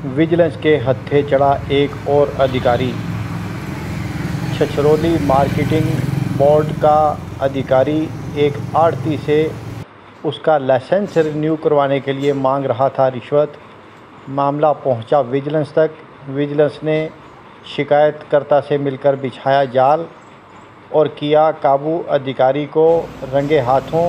Vigilance के हत्थे चढ़ा एक और अधिकारी। छछरौली मार्केटिंग बोर्ड का अधिकारी एक आढ़ती से उसका लाइसेंस रिन्यू करवाने के लिए मांग रहा था रिश्वत। मामला पहुंचा विजिलेंस तक। विजिलेंस ने शिकायतकर्ता से मिलकर बिछाया जाल और किया काबू अधिकारी को रंगे हाथों।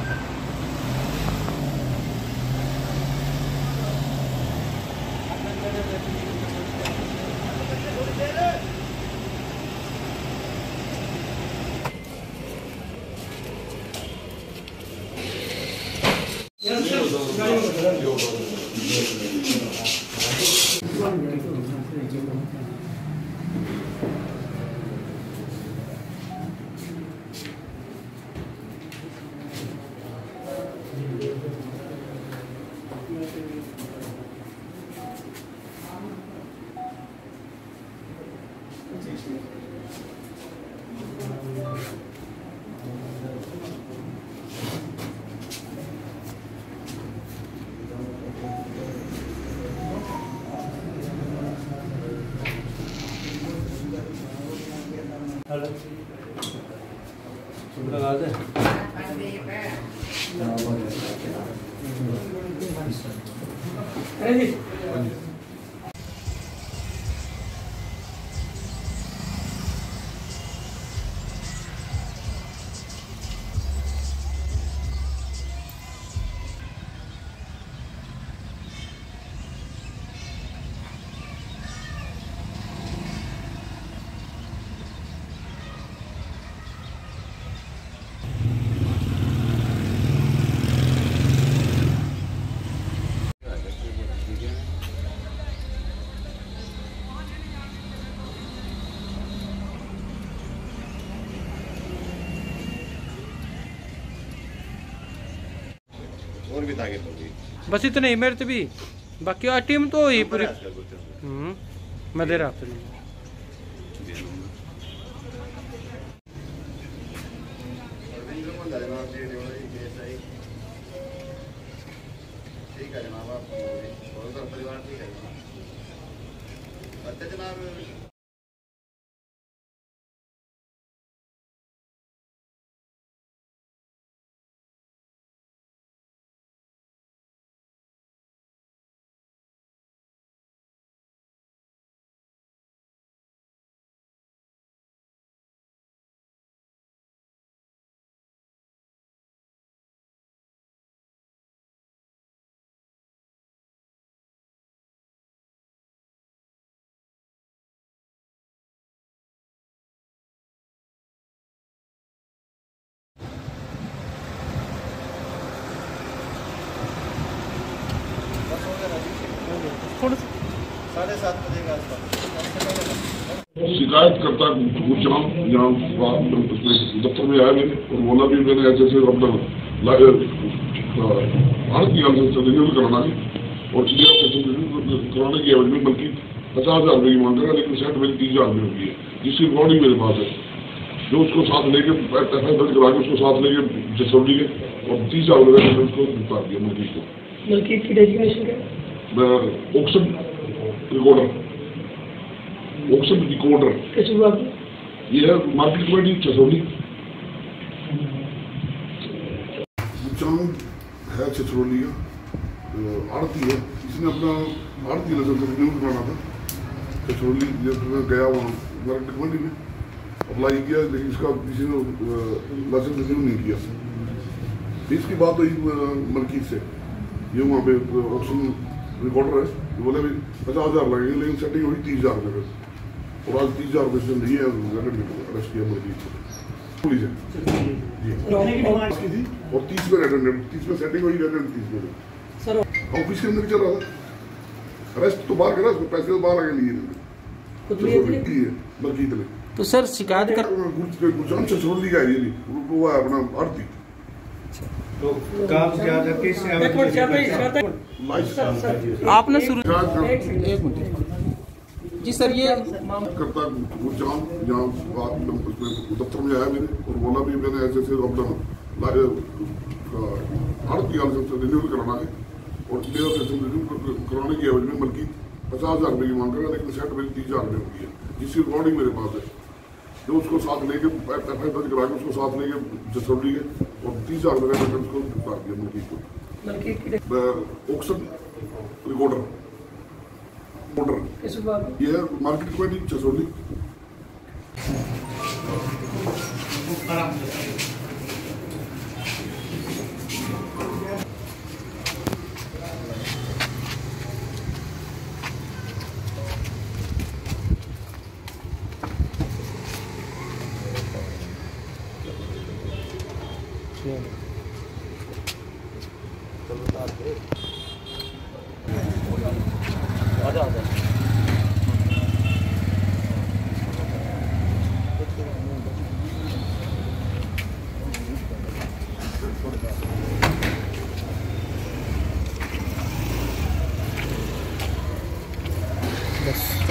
और भी ताकि बस इतने ही मेरे तो भी बाकी टीम तो ही पूरी मैं दे रहा हूँ। ठीक है जनाब, आप परिवार ठीक है जनाब। अच्छा जनाब, साढ़े 7 बजे के आसपास शिकायतकर्ता जहाँ दफ्तर में आया मैंने और बोला भी मैंने ऐसे अपना भारत की रिन्यूअल कराना है और कराने की एवज में बल्कि 50,000 रुपये की मांग रहा है, लेकिन सेट मेरी 30,000 रुपये होगी है, जिसकी रिकॉर्डिंग मेरे पास है। जो उसको साथ लेके पैसा दर्ज करा के उसको साथ लेके जसौली के और 30,000 रुपये में उसको गिरफ्तार किया मलकीत की डेजिग्नेशन क्या? Auction recorder, auction recorder. ये है मार्केट कमेटी छछरौली है, छछरौली का आड़ती है। इसने अपना आड़ती लाइसेंस रिन्यू कराना था छछरौली, जब मैं गया वहाँ मार्केट कमेटी में अप्लाई किया, लेकिन इसका किसी ने लाइसेंस रिन्यू नहीं किया। इसकी बात हुई मलकीत से, ये वहाँ पे ऑक्शन रिकॉर्डर है, तो बोले भाई 50,000 लगेंगे, लेकिन सेटिंग हुई 30,000 रुपये और आज 30,000 रुपये से नहीं है, अरेस्ट किया मलकीत को पुलिस है जी। और 30 में अटेंडेंट, 30 में सेटिंग हुई, अटेंडेंट 30 में सर ऑफिस के अंदर चल रहा था। अरेस्ट तो बाहर करा, उसको पैसे तो बाहर आगे लिए मलकीत ने। तो सर शिकायत कर छछरौली का है, वो है अपना आड़ती। तो आपने शुरू एक मिनट जी सर, ये करता यहाँ दफ्तर में आया मैंने और बोला भी मैंने ऐसे अपना आड़ती रिन्यूअल कराना है और क्लियर रिन्यू कराने की एवज में बल्कि 50,000 रुपये की मांग करेगा, लेकिन सेट मेरी 30,000 रुपये होगी है, जिसकी रिकॉर्डिंग मेरे पास है। जो उसको साथ लेके FIR दर्ज करा के उसको साथ लेके जसौली है और 30,000 रुपये का उसको उतार दिया मुल्की को। ऑक्शन रिकॉर्डर ये है मार्केट कमेटी जसौली। बस